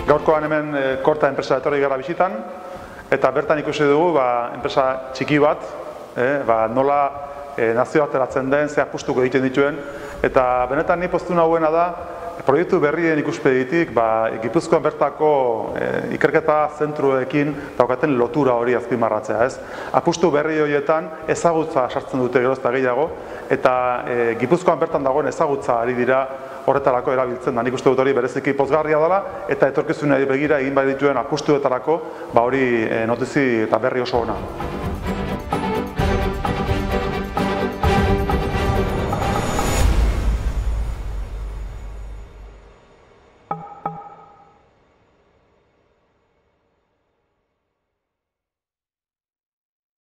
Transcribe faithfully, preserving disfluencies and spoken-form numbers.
Gaurkoan hemen Korta enpresa etorri gara bisitan, eta bertan ikusi dugu ba, enpresa txiki bat, eh, ba, nola eh, nazioarteratzen den, ze apustuko egiten dituen, eta benetan ni poztu nahuena da, proiektu berrien ikuspegitik, ba, Gipuzkoan bertako eh, ikerketa zentruekin daukaten lotura hori azpimarratzea, ez? Apustu berri horietan ezagutza sartzen dute geroz eta gehiago, eta eh, Gipuzkoan bertan dagoen ezagutza ari dira horretarako erabiltzen da. Nik uste dut hori bereziki pozgarria dela, eta etorkizunari begira egin bai dituen apustuetarako, ba hori eh, notizi eta berri oso ona.